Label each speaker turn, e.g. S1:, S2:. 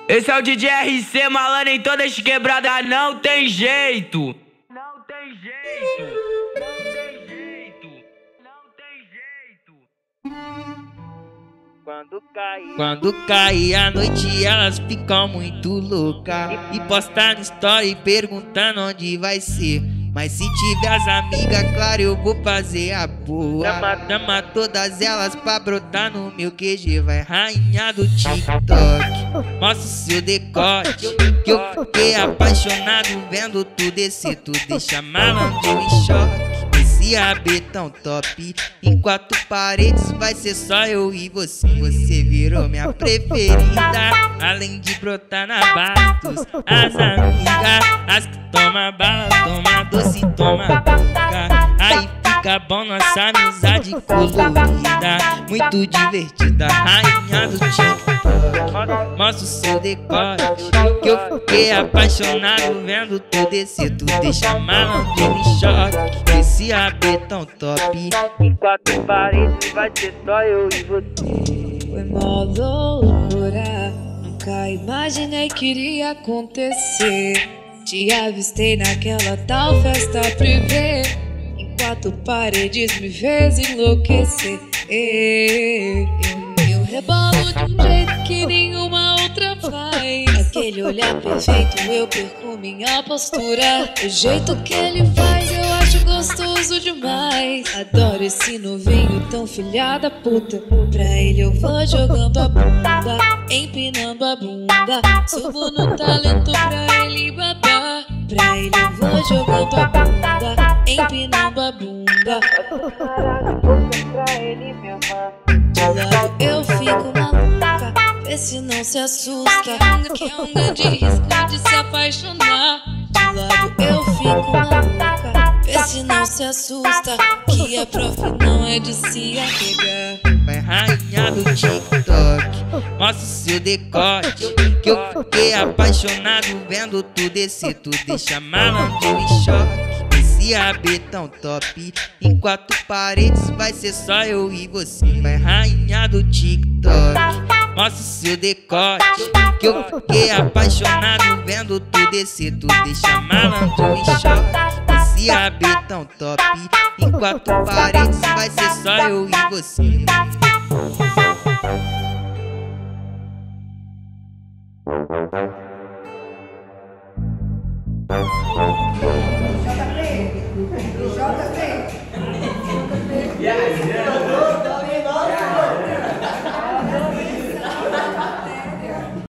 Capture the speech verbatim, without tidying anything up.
S1: Esse é o D J R C, malandro em todas as quebradas, não tem jeito. Não tem jeito. Não tem jeito. Não tem jeito.
S2: Quando cai, quando cai a noite, elas ficam muito loucas e postam no story perguntando onde vai ser. Mas se tiver as amigas, claro, eu vou fazer a boa. Chama, chama todas elas pra brotar no meu Q G. Vai, rainha do TikTok, mostra o seu decote, que eu fiquei apaixonado vendo tu descer. Tu deixa malandro em choque. Esse A B tão top, em quatro paredes vai ser só eu e você. Você virou minha preferida, além de brotar na Bastos. As amigas, as que toma bala, toma doce, toma boca. Aí fica bom nossa amizade colorida, muito divertida, rainha do TikTok. Mostra o seu decote, que eu fiquei apaixonado vendo tu descer. Tu deixa malandro em choque. Esse A B tão top, em quatro paredes vai ser só eu e você.
S3: Foi mó loucura, nunca imaginei que iria acontecer. Te avistei naquela tal festa privê, em quatro paredes me fez enlouquecer. Eu, eu rebolo de um jeito que nenhuma outra faz. Aquele olhar perfeito, eu perco minha postura. O jeito que ele faz eu acho gostoso demais. Adoro esse novinho tão filha da puta. Pra ele eu vou jogando a bunda, empinando a bunda. Subo no talento pra ele babar. Pra ele eu vou jogando a bunda, empinando a bunda. Pra ele me amar. De lado eu fico maluca, vê se não se assusta, que é um grande risco de se apaixonar. De lado eu fico maluca, vê se não se assusta, que a prof não é de se apegar.
S2: Vai, rainha do TikTok, mostra o seu decote, que eu fiquei apaixonado vendo tu descer. Tu deixa malandro em choque. Esse A B tão top, em quatro paredes vai ser só eu e você. Vai, rainha do TikTok, mostra o seu decote, que eu fiquei apaixonado vendo tu descer. Tu deixa malandro em choque. Esse A B tão top, em quatro paredes vai ser só eu e você.
S4: J P, J P.